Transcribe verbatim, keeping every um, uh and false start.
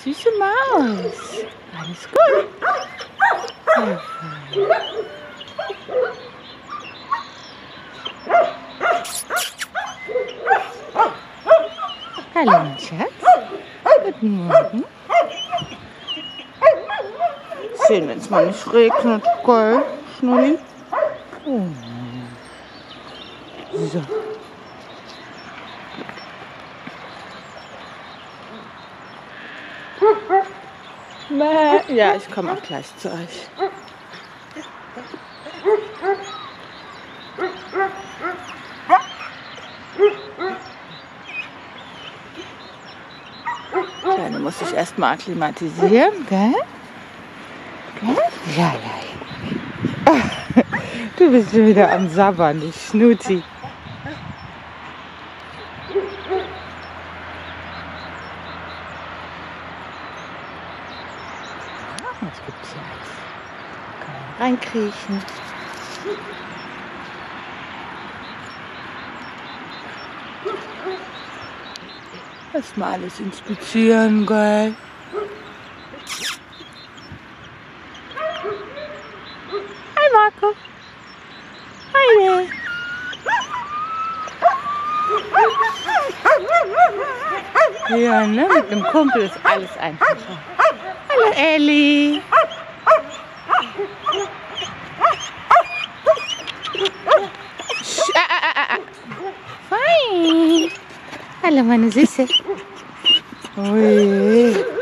süße Maus. Alles gut. Sehr fein. Hallo, mein Schatz. Guten Morgen. Schön, wenn es mal nicht regnet, gell, Schnulli? Oh. So. Ja, ich komme auch gleich zu euch. Kleine muss ich erst mal akklimatisieren, gell? Gell? Ja, ja, ja. Du bist schon wieder am Sabbern, du Schnuti. Was gibt's jetzt? Kann man reinkriechen. Erstmal alles inspizieren, gell? Hi Marco. Hi. Ja, ne? Mit einem Kumpel ist alles einfacher. Hallo Elli. Ah, ah, ah, ah. Fein. Hallo meine Süße. Ui.